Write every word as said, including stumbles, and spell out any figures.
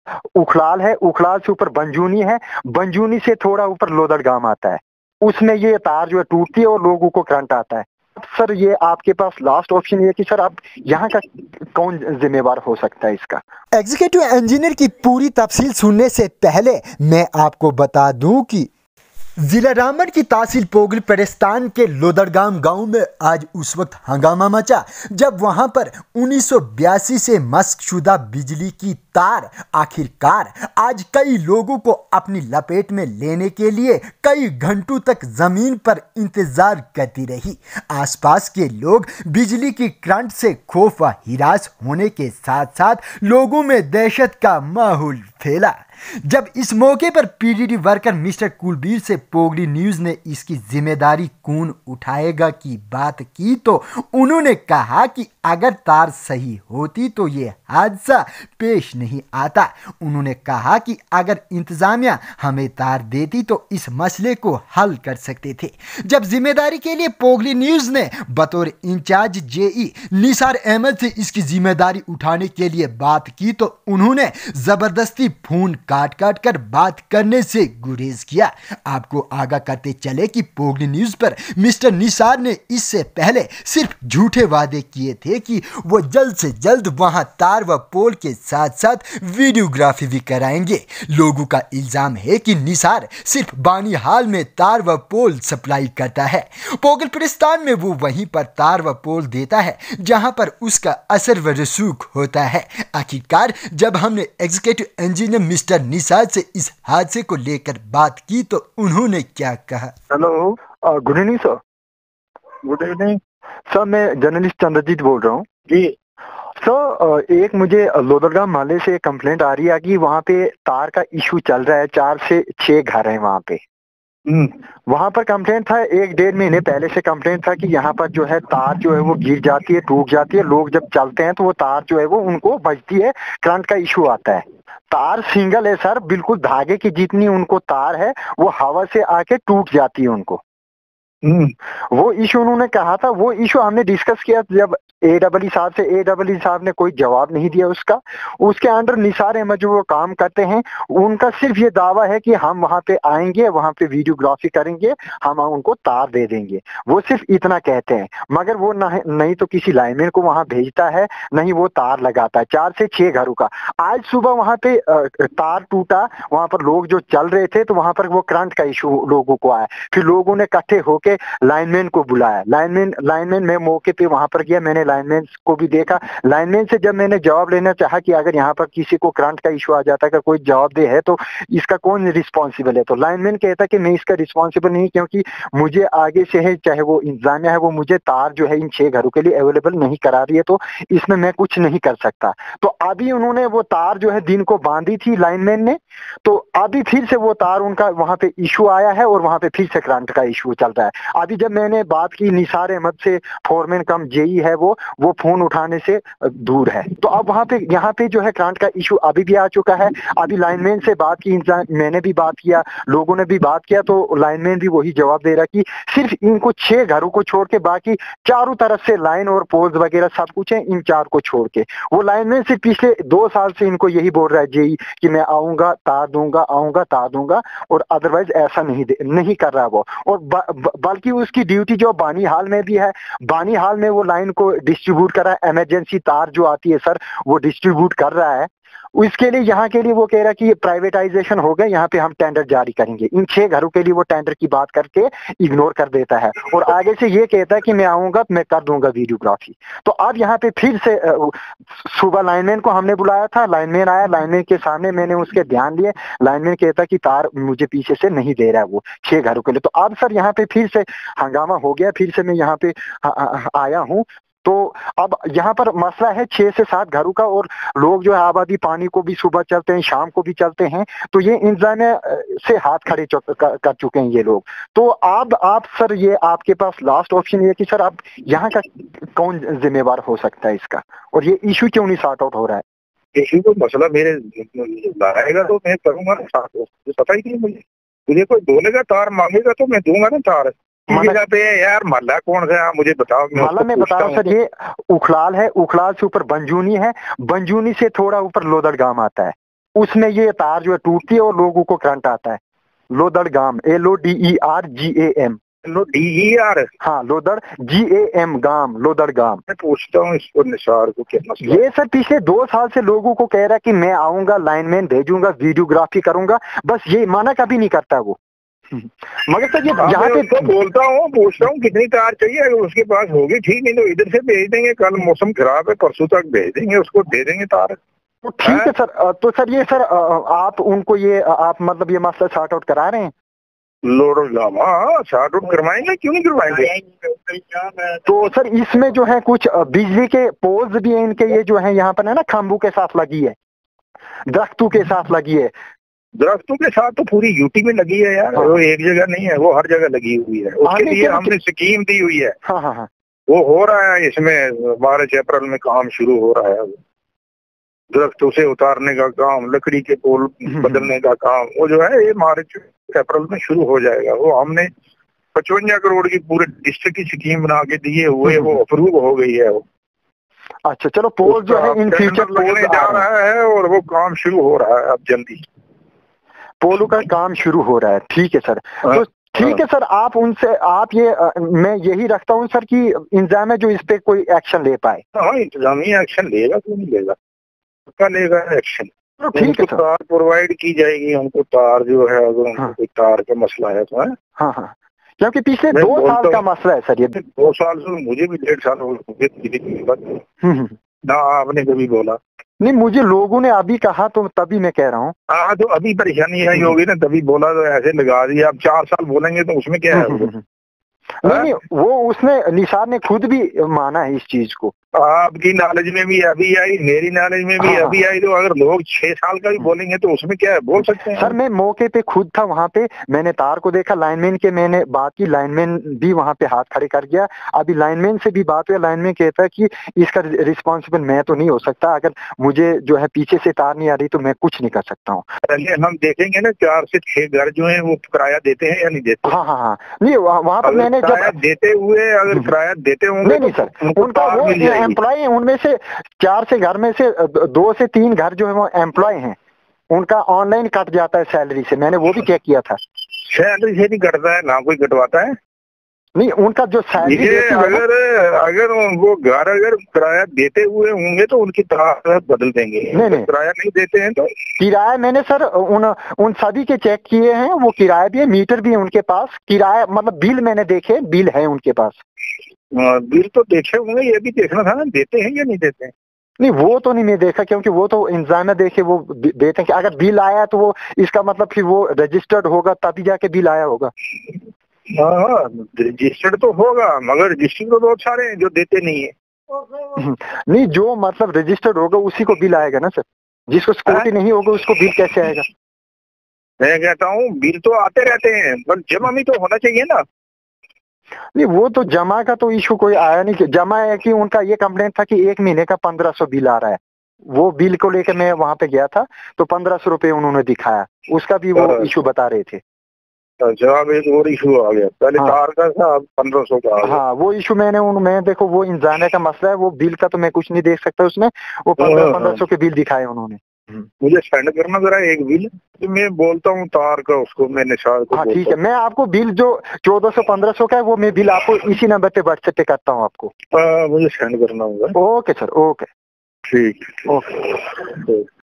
उखलाल है, उखलाल से ऊपर बंजूनी है, बंजूनी से थोड़ा ऊपर लोदड़ गाँव आता है। उसमें ये तार जो है टूटती है और लोगों को करंट आता है। सर ये आपके पास लास्ट ऑप्शन ये है कि सर अब यहाँ का कौन ज़िम्मेवार हो सकता है इसका? एग्जीक्यूटिव इंजीनियर की पूरी तफसील सुनने से पहले मैं आपको बता दूं कि जिला रामबन की तहसील पोगल परिस्तान के लोदड़गाम गांव में आज उस वक्त हंगामा मचा जब वहां पर उन्नीस सौ बयासी से मस्कशुदा बिजली की तार आखिरकार आज कई लोगों को अपनी लपेट में लेने के लिए कई घंटों तक जमीन पर इंतजार करती रही। आसपास के लोग बिजली की करंट से खौफ व हिरास होने के साथ साथ लोगों में दहशत का माहौल फैला। जब इस मौके पर पीडीडी वर्कर मिस्टर कुलबीर से पोगली न्यूज ने इसकी जिम्मेदारी कौन उठाएगा की बात की तो उन्होंने कहा कि अगर तार सही होती तो ये हादसा पेश नहीं आता। उन्होंने कहा कि अगर इंतजामिया हमें तार देती तो इस मसले को हल कर सकते थे। जब जिम्मेदारी के लिए पोगली न्यूज ने बतौर इंचार्ज जेई निसार अहमद से इसकी जिम्मेदारी उठाने के लिए बात की तो उन्होंने जबरदस्ती फोन काट काट कर बात करने से गुरेज किया। आपको आगाह करते चले कि पोगली न्यूज पर मिस्टर निसार ने इससे पहले सिर्फ झूठे वादे किए थे कि वो जल्द से जल्द वहां तार व पोल के साथ साथ वीडियोग्राफी भी कराएंगे। लोगों का इल्जाम है कि निसार सिर्फ बानी हाल में तार व पोल सप्लाई करता है। पोगल परिस्तान में वो वहीं पर तार व पोल देता है जहां पर उसका असर व रसूख होता है। आखिरकार जब हमने एग्जीक्यूटिव इंजीनियर मिस्टर निसार से इस हादसे को लेकर बात की तो उन्होंने क्या कहा? Hello, good evening sir. Good evening sir मैं जर्नलिस्ट चंद्रजीत बोल रहा हूँ जी। सर एक मुझे लोदड़गाम मोहल्ले से कंप्लेंट आ रही है कि वहाँ पे तार का इशू चल रहा है। चार से छह घर हैं वहाँ पे। वहाँ पर कंप्लेंट था एक डेढ़ महीने पहले से कंप्लेंट था कि यहाँ पर जो है तार जो है वो गिर जाती है, टूट जाती है। लोग जब चलते हैं तो वो तार जो है वो उनको बजती है, करंट का इशू आता है। तार सिंगल है सर, बिल्कुल धागे की जितनी उनको तार है वो हवा से आके टूट जाती है उनको। वो इशू उन्होंने कहा था, वो इशू हमने डिस्कस किया जब ए डब्ल्यू साहब से। ए डब्ल्यू साहब ने कोई जवाब नहीं दिया उसका। उसके अंडर निसार अहमद जो वो काम करते हैं उनका सिर्फ ये दावा है कि हम वहां पे आएंगे, वहां पे वीडियोग्राफी करेंगे, हम उनको तार दे देंगे। वो सिर्फ इतना कहते हैं, मगर वो न, नहीं तो किसी लाइनमैन को वहां भेजता है, नहीं वो तार लगाता है। चार से छह घरों का आज सुबह वहां पे तार टूटा, वहां पर लोग जो चल रहे थे तो वहां पर वो करंट का इशू लोगों को आया। फिर लोगों ने इकट्ठे होके लाइनमैन को बुलाया। लाइनमैन लाइनमैन मैं मौके पे वहां पर गया, मैंने लाइनमैन को भी देखा। लाइनमैन से जब मैंने जवाब लेना चाहा कि अगर यहाँ पर किसी को करंट का इशू आ जाता है, अगर कोई जवाब दे है तो इसका कौन रिस्पॉन्सिबल है, तो लाइनमैन कहता कि मैं इसका रिस्पॉन्सिबल नहीं, क्योंकि मुझे आगे से है, चाहे वो इंतजामिया है, वो मुझे तार जो है इन छह घरों के लिए अवेलेबल नहीं करा रही है, तो इसमें मैं कुछ नहीं कर सकता। तो अभी उन्होंने वो तार जो है दिन को बांधी थी लाइनमैन ने, तो अभी फिर से वो तार उनका वहां पे इशू आया है और वहां पे फिर से करंट का इशू चल रहा है। अभी जब मैंने बात की निसार अहमद से, फोरमैन कम जेई है वो वो फोन उठाने से दूर है। तो अब वहां पे यहाँ पे जो है करंट का इशू अभी भी आ चुका है। अभी लाइनमैन से बात की, मैंने भी बात किया, लोगों ने भी बात किया, तो लाइनमैन भी वही जवाब दे रहा कि सिर्फ इनको छह घरों को छोड़ के बाकी चारों तरफ से लाइन और पोल्स वगैरह सब कुछ है, इन चार को छोड़ के। वो लाइनमैन से पिछले दो साल से इनको यही बोल रहा है जेई कि मैं आऊंगा तार दूंगा, आऊंगा तार दूंगा, और अदरवाइज ऐसा नहीं नहीं कर रहा वो। और ब, ब, बल्कि उसकी ड्यूटी जो बानी हाल में भी है, बानी हाल में वो लाइन को डिस्ट्रीब्यूट कर रहा है, इमरजेंसी तार जो आती है सर वो डिस्ट्रीब्यूट कर रहा है। इसके लिए यहाँ के लिए वो कह रहा है कि ये प्राइवेटाइजेशन हो गया, यहाँ पे हम टेंडर जारी करेंगे। इन छह घरों के लिए वो टेंडर की बात करके इग्नोर कर देता है और आगे से ये कहता है कि मैं आऊंगा, मैं कर दूंगा वीडियोग्राफी। तो अब यहाँ पे फिर से सुबह लाइनमैन को हमने बुलाया था, लाइनमैन आया, लाइनमैन के सामने मैंने उसके ध्यान लिए, लाइनमैन कहता कि तार मुझे पीछे से नहीं दे रहा है वो छह घरों के लिए। तो अब सर यहाँ पे फिर से हंगामा हो गया, फिर से मैं यहाँ पे आया हूँ। तो अब यहाँ पर मसला है छह से सात घरों का, और लोग जो है आबादी पानी को भी सुबह चलते हैं, शाम को भी चलते हैं, तो ये इंतजामिया से हाथ खड़े कर चुके हैं ये लोग। तो अब आप सर ये आपके पास लास्ट ऑप्शन ये कि सर अब यहाँ का कौन जिम्मेवार हो सकता है इसका, और ये इशू क्यों नहीं सॉर्ट आउट हो रहा है? इशू को मसला मेरे लाएगा तो मैं करूंगा ना, पता ही नहीं मुझे। मुझे कोई बोलेगा तार मांगेगा तो मैं दूंगा ना तार। जगह पे यार महल्ला कौन सा मुझे बताओ। महल्ला में बता रहा हूँ सर, ये उखलाल है, उखलाल से ऊपर बंजूनी है, बंजूनी से थोड़ा ऊपर लोदड़ गांव आता है। उसमें ये तार जो है टूटती है और लोगों को करंट आता है। Lodargam, L O D E R G A M. D E R हाँ, लोदड़ जी ए एम गाम, लोदड़गाम। मैं पूछता हूँ इसको निसार को क्या मसला। ये सर पिछले दो साल से लोगों को कह रहा है कि मैं आऊंगा, लाइनमैन भेजूंगा, वीडियोग्राफी करूंगा, बस ये माना कभी नहीं करता वो। मगर सर ये यहाँ पे बोलता हूँ, पूछता हूँ कितनी तार चाहिए, अगर उसके पास होगी ठीक, नहीं तो इधर से भेज देंगे, कल मौसम खराब है परसों तक भेज देंगे, उसको दे देंगे तार। तो ठीक है सर। तो सर ये सर आप उनको ये आप मतलब ये मसला सॉर्ट आउट करा रहे हैं? लोदड़गाम, हाँ सॉर्ट आउट करवाएंगे, क्यों नहीं करवाएंगे। तो सर इसमें जो है कुछ बिजली के पोल्स भी हैं इनके, ये जो है यहाँ पर है ना खंभों के साथ लगी है, दरख्तों के साथ लगी है। दरख्तों के साथ तो पूरी यूटी में लगी है यार। हाँ। वो एक जगह नहीं है, वो हर जगह लगी हुई है। उसके लिए हमने स्कीम दी हुई है। हाँ हाँ हाँ। वो हो रहा है, इसमें मार्च अप्रैल में काम शुरू हो रहा है। दरख्तों से उतारने का काम, लकड़ी के पोल बदलने का काम, वो जो है ये मार्च अप्रैल में शुरू हो जाएगा। वो हमने पचवंजा करोड़ की पूरे डिस्ट्रिक्ट की स्कीम बना के दिए हुए, वो अप्रूव हो गई है वो। अच्छा चलो, पोल जो है इन फ्यूचर लगने जा रहा है और वो काम शुरू हो रहा है अब जल्दी। पोलो का काम शुरू हो रहा है, ठीक है सर। तो ठीक है सर, आप उनसे आप ये आ, मैं यही रखता हूँ सर कि इंतजाम है जो इस पे कोई एक्शन ले पाए। हाँ, इंतजामी एक्शन लेगा, क्यों नहीं लेगा, पक्का लेगा एक्शन। तो ठीक है सर, तार प्रोवाइड की जाएगी हमको, तार जो है अगर उनको कोई तार का मसला है तो है। हाँ हाँ, क्योंकि पिछले दो साल का मसला है सर ये। दो साल से मुझे भी डेढ़ साल हो गए ना, आपने कभी बोला नहीं, मुझे लोगों ने अभी कहा तो तभी मैं कह रहा हूँ। हाँ, तो अभी परेशानी आई होगी ना, तभी बोला तो ऐसे लगा दिया। अब चार साल बोलेंगे तो उसमें क्या है। नहीं नहीं, वो उसने निसार ने खुद भी माना है इस चीज को। आपकी नॉलेज में भी अभी आई, मेरी नॉलेज में भी अभी आई, तो अगर लोग छह साल का भी बोलेंगे तो उसमें क्या है, बोल सकते हैं। सर मैं मौके पे खुद था वहाँ पे, मैंने तार को देखा, लाइनमैन के मैंने बात की, लाइनमैन भी वहाँ पे हाथ खड़े कर गया। अभी लाइनमैन से भी बात हुई, लाइनमैन कहता है कि इसका रिस्पॉन्सिबल मैं तो नहीं हो सकता, अगर मुझे जो है पीछे से तार नहीं आ रही तो मैं कुछ नहीं कर सकता हूँ। पहले हम देखेंगे ना, चार से छह घर जो है वो किराया देते हैं या नहीं देते। हाँ हाँ हाँ, नहीं वहाँ पर मैंने जब देते हुए अगर किराया देते होंगे नहीं सर, उनका वो एम्प्लॉय है, उनमें से चार से घर में से दो से तीन घर जो है वो एम्प्लॉय हैं, उनका ऑनलाइन कट जाता है सैलरी से, मैंने वो भी चेक किया था। सैलरी से नहीं कटता है ना, कोई कटवाता है नहीं, उनका जो सैलरी अगर अगर वो घर अगर किराया देते हुए होंगे तो उनकी तार बदल देंगे। नहीं नहीं, किराया नहीं देते हैं तो किराया मैंने सर उन उन सभी के चेक किए हैं, वो किराया भी है, मीटर भी है उनके पास, किराया मतलब बिल मैंने देखे, बिल है उनके पास। बिल तो देखे होंगे, ये भी देखना था ना, देते हैं या नहीं देते हैं। नहीं वो तो नहीं मैं देखा, क्योंकि वो तो इंतजाम देखे वो देते हैं कि अगर बिल आया तो वो इसका मतलब फिर वो रजिस्टर्ड होगा तभी जाके बिल आया होगा। हाँ, रजिस्टर्ड तो होगा, मगर रजिस्टर्ड तो बहुत सारे हैं जो देते नहीं है। नहीं, जो मतलब रजिस्टर्ड होगा उसी को बिल आएगा ना सर, जिसको सिक्योरिटी नहीं होगा उसको बिल कैसे आएगा। मैं कहता हूँ बिल तो आते रहते हैं, पर जमा भी तो होना चाहिए ना। नहीं वो तो जमा का तो इशू कोई आया नहीं, जमा है कि उनका ये कंप्लेंट था कि एक महीने का पंद्रह सौ बिल आ रहा है, वो बिल को लेकर मैं वहां पे गया था तो पंद्रह सौ रुपये उन्होंने दिखाया, उसका भी वो इशू बता रहे थे। जवाब एक और इशू आ गया, पहले हाँ। तार का था, पंद्रह सौ का आ गया। हाँ, वो इशू मैंने उन मैं देखो वो इंतजाम का मसला है, वो बिल का तो मैं कुछ नहीं देख सकता उसमें, वो पंद्रह पंद्रह सौ के बिल दिखाए उन्होंने। मुझे सेंड करना जरा एक बिल, तो मैं बोलता हूँ तार का उसको, मैं निशार को। हाँ ठीक है, मैं आपको बिल जो चौदह सौ पंद्रह सौ का है वो मैं बिल आपको इसी नंबर पे व्हाट्सएप पे करता हूँ आपको। आ, मुझे सेंड करना होगा। ओके सर, ओके ठीक, ओके।